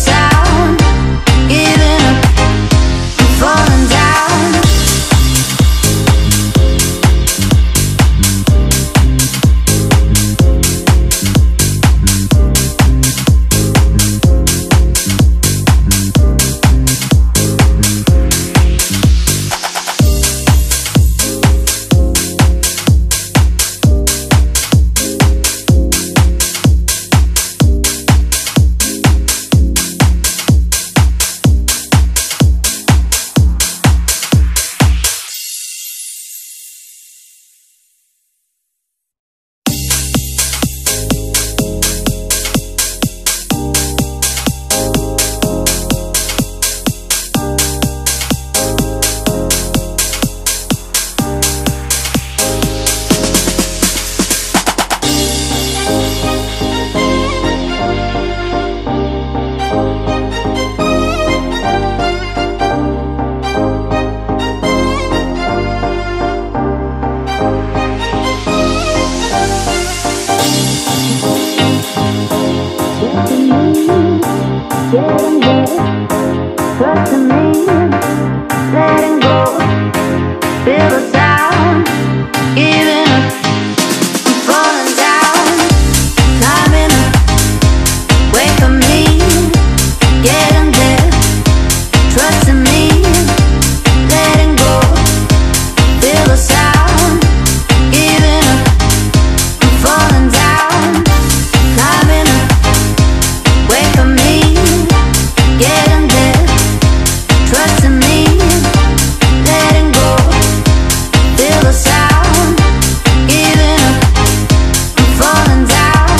sound, giving up, I'm falling down. Getting there, trusting me, letting go, feel the sound, giving up, I'm falling down, climbing up, wait for me, getting there, trusting me, letting go, feel the sound, giving up, I'm falling down, climbing up, wait for me. Getting there, trusting me, letting go, feel the sound, giving up, I'm falling down.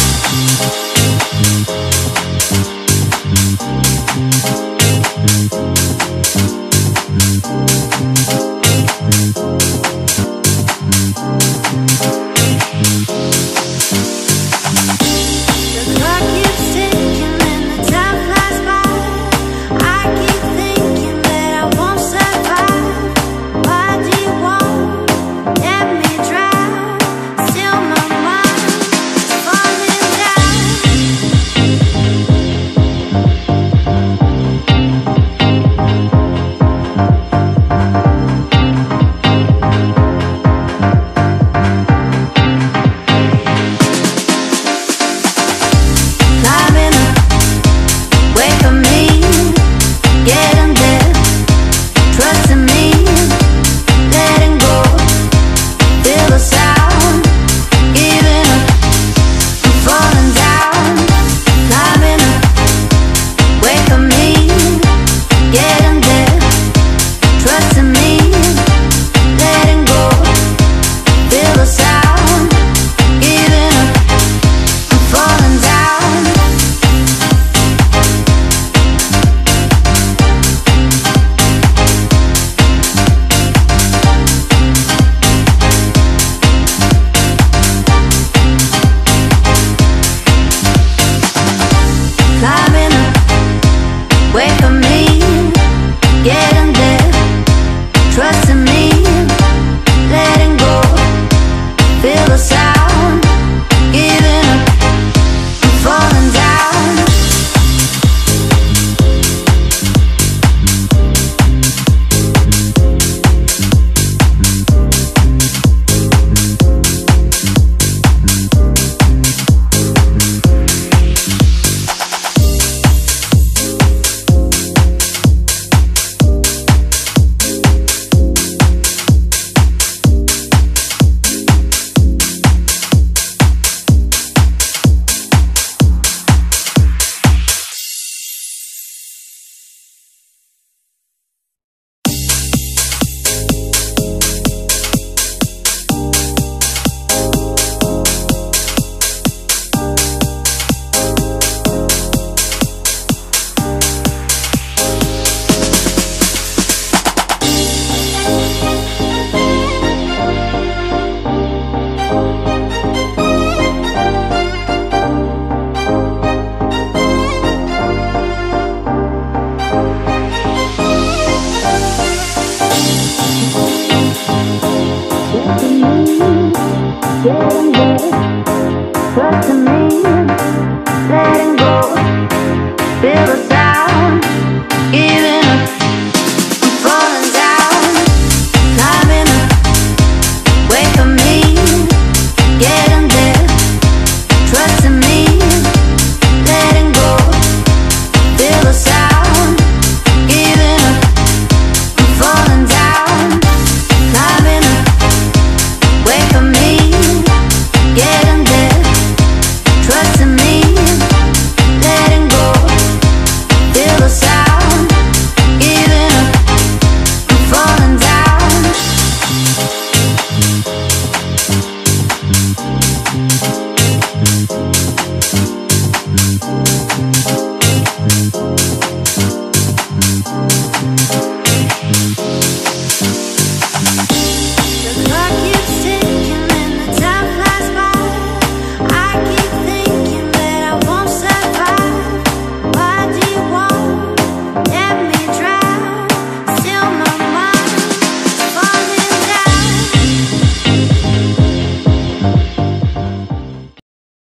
The clock keeps ticking and the time flies by. I keep thinking that I won't survive. Why do you want let me drown? Still my mind's falling down. Climbing up, wait for me, getting there, trusting me, letting go, feel the sound, giving up, I'm falling down, climbing up, wait for me, getting there, trusting me, letting go, feel the sound, giving up, I'm falling down. Climbing up, wait for me, getting there, trusting me, letting go, feel the sound, giving up, I'm falling down. Getting there, trusting me.